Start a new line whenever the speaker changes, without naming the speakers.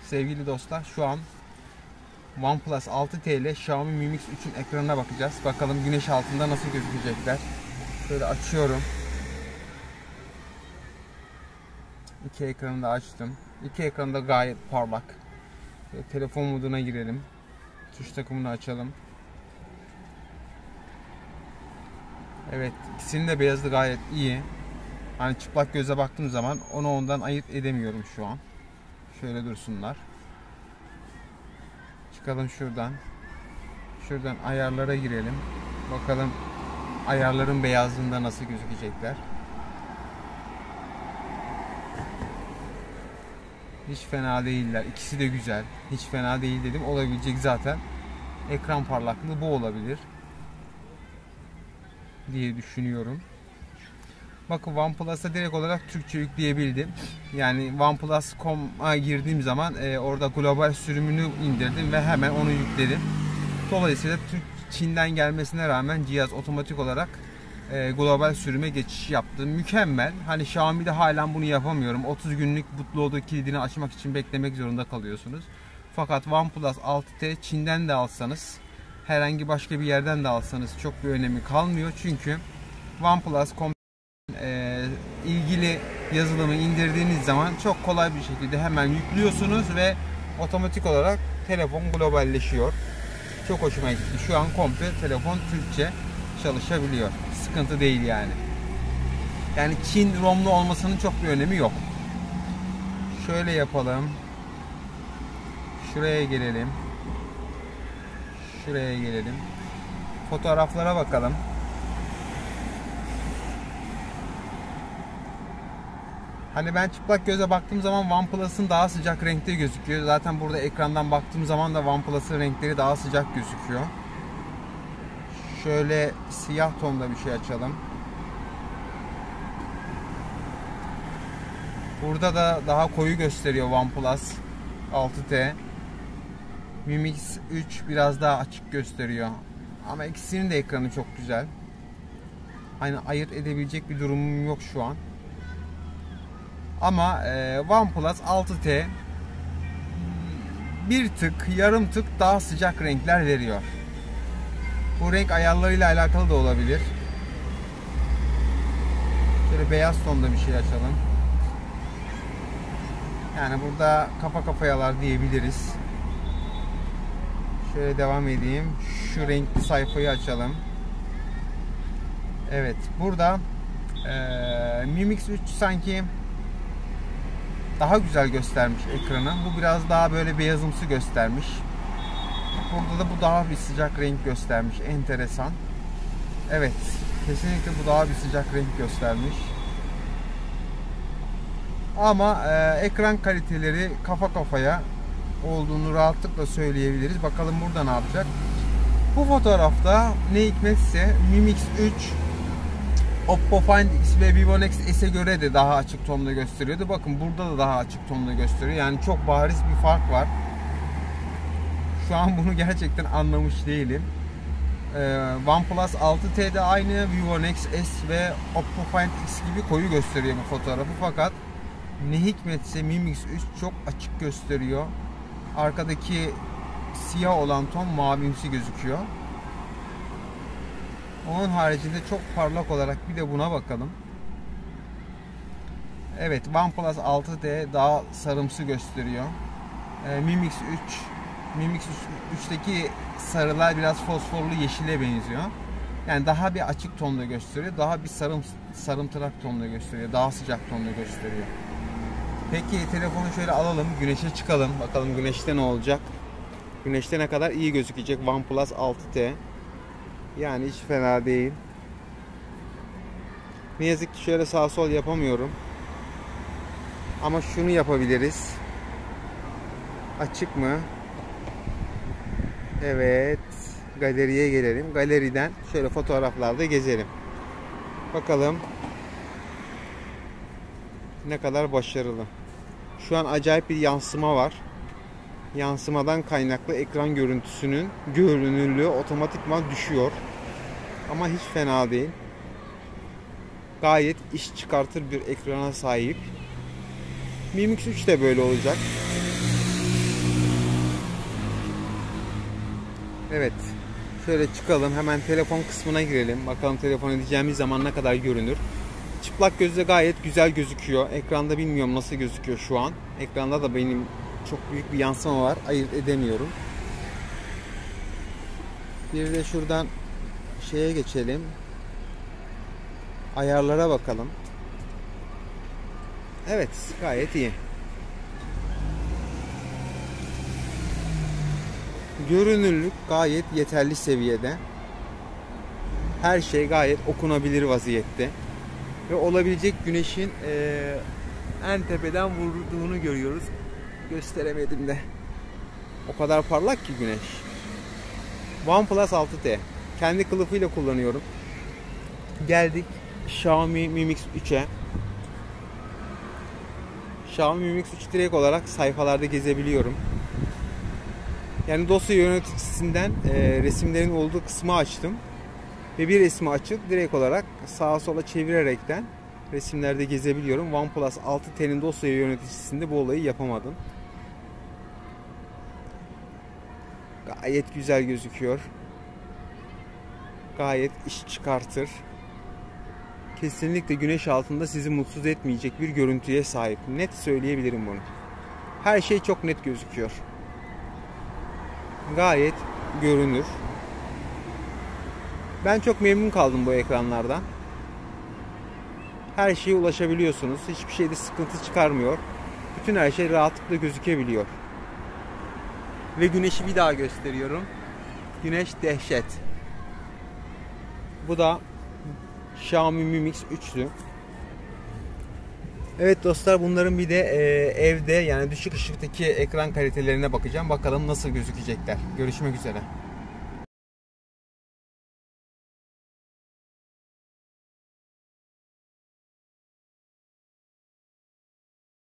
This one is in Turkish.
sevgili dostlar, şu an OnePlus 6T ile Xiaomi Mi Mix 3'ün ekranına bakacağız. Bakalım güneş altında nasıl gözükecekler. Şöyle açıyorum. İki ekranı da açtım. İki ekranı da gayet parlak. Şöyle telefon moduna girelim. Tuş takımını açalım. Evet, ikisinin de beyazı gayet iyi. Hani çıplak göze baktığım zaman onu ondan ayırt edemiyorum şu an. Şöyle dursunlar. Çıkalım şuradan. Şuradan ayarlara girelim. Bakalım ayarların beyazlığında nasıl gözükecekler. Hiç fena değiller. İkisi de güzel. Hiç fena değil dedim. Olabilecek zaten. Ekran parlaklığı bu olabilir diye düşünüyorum. Bakın OnePlus'a direkt olarak Türkçe yükleyebildim. Yani OnePlus.com'a girdiğim zaman orada global sürümünü indirdim ve hemen onu yükledim. Dolayısıyla Çin'den gelmesine rağmen cihaz otomatik olarak global sürüme geçiş yaptı. Mükemmel. Hani Xiaomi'de halen bunu yapamıyorum. 30 günlük bootloader kilidini açmak için beklemek zorunda kalıyorsunuz. Fakat OnePlus 6T Çin'den de alsanız, herhangi başka bir yerden de alsanız çok bir önemi kalmıyor. Çünkü OnePlus.com ilgili yazılımı indirdiğiniz zaman çok kolay bir şekilde hemen yüklüyorsunuz ve otomatik olarak telefon globalleşiyor. Çok hoşuma gitti. Şu an komple telefon Türkçe çalışabiliyor. Sıkıntı değil yani. Yani Çin ROM'lu olmasının çok bir önemi yok. Şöyle yapalım. Şuraya gelelim. Şuraya gelelim. Fotoğraflara bakalım. Hani ben çıplak göze baktığım zaman OnePlus'ın daha sıcak renkte gözüküyor. Zaten burada ekrandan baktığım zaman da OnePlus'ın renkleri daha sıcak gözüküyor. Şöyle siyah tonda bir şey açalım. Burada da daha koyu gösteriyor OnePlus 6T. Mi Mix 3 biraz daha açık gösteriyor. Ama ikisinin de ekranı çok güzel. Hani ayırt edebilecek bir durumum yok şu an. Ama OnePlus 6T bir tık, yarım tık daha sıcak renkler veriyor. Bu renk ayarlarıyla alakalı da olabilir. Şöyle beyaz tonda bir şey açalım. Yani burada kafa kafayalar diyebiliriz. Şöyle devam edeyim. Şu renkli sayfayı açalım. Evet, burada Mi Mix 3 sanki daha güzel göstermiş ekranı. Bu biraz daha böyle beyazımsı göstermiş. Burada da bu daha bir sıcak renk göstermiş. Enteresan. Evet, kesinlikle bu daha bir sıcak renk göstermiş. Ama ekran kaliteleri kafa kafaya olduğunu rahatlıkla söyleyebiliriz. Bakalım burada ne yapacak. Bu fotoğrafta ne hikmetse Mi Mix 3 Oppo Find X ve Vivo Nex S'e göre de daha açık tonda gösteriyordu. Bakın burada da daha açık tonda gösteriyor. Yani çok bariz bir fark var. Şu an bunu gerçekten anlamış değilim. OnePlus 6T'de aynı, Vivo Nex S ve Oppo Find X gibi koyu gösteriyor bu fotoğrafı. Fakat ne hikmetse Mi Mix 3 çok açık gösteriyor. Arkadaki siyah olan ton mavimsi gözüküyor. Onun haricinde çok parlak olarak bir de buna bakalım. Evet, OnePlus 6T daha sarımsı gösteriyor. Mi Mix 3'teki sarılar biraz fosforlu yeşile benziyor. Yani daha bir açık tonda gösteriyor. Daha bir sarımtırak tonda gösteriyor. Daha sıcak tonda gösteriyor. Peki telefonu şöyle alalım. Güneşe çıkalım. Bakalım güneşte ne olacak. Güneşte ne kadar iyi gözükecek OnePlus 6T. Yani hiç fena değil. Ne yazık ki şöyle sağ sol yapamıyorum. Ama şunu yapabiliriz. Açık mı? Evet. Galeriye gelelim. Galeriden şöyle fotoğraflarda gezelim. Bakalım ne kadar başarılı. Şu an acayip bir yansıma var. Yansımadan kaynaklı ekran görüntüsünün görünürlüğü otomatikman düşüyor. Ama hiç fena değil. Gayet iş çıkartır bir ekrana sahip. Mi Mix 3 de böyle olacak. Evet. Şöyle çıkalım. Hemen telefon kısmına girelim. Bakalım telefon edeceğimiz zaman ne kadar görünür. Çıplak gözle gayet güzel gözüküyor. Ekranda bilmiyorum nasıl gözüküyor şu an. Ekranda da benim çok büyük bir yansıma var. Ayırt edemiyorum. Bir de şuradan şeye geçelim. Ayarlara bakalım. Evet, gayet iyi. Görünürlük gayet yeterli seviyede. Her şey gayet okunabilir vaziyette. Ve olabilecek güneşin en tepeden vurduğunu görüyoruz. Gösteremedim de. O kadar parlak ki güneş. OnePlus 6T. Kendi kılıfıyla kullanıyorum. Geldik Xiaomi Mi Mix 3'e. Xiaomi Mi Mix 3 direkt olarak sayfalarda gezebiliyorum. Yani dosya yöneticisinden resimlerin olduğu kısmı açtım. Ve bir resmi açıp direkt olarak sağa sola çevirerekten resimlerde gezebiliyorum. OnePlus 6T'nin dosya yöneticisinde bu olayı yapamadım. Gayet güzel gözüküyor. Gayet iş çıkartır. Kesinlikle güneş altında sizi mutsuz etmeyecek bir görüntüye sahip. Net söyleyebilirim bunu. Her şey çok net gözüküyor. Gayet görünür. Ben çok memnun kaldım bu ekranlardan. Her şeye ulaşabiliyorsunuz. Hiçbir şeyde sıkıntı çıkarmıyor. Bütün her şey rahatlıkla gözükebiliyor. Ve güneşi bir daha gösteriyorum. Güneş dehşet. Bu da Xiaomi Mi Mix 3'lü. Evet dostlar, bunların bir de evde yani düşük ışıktaki ekran kalitelerine bakacağım. Bakalım nasıl gözükecekler. Görüşmek üzere.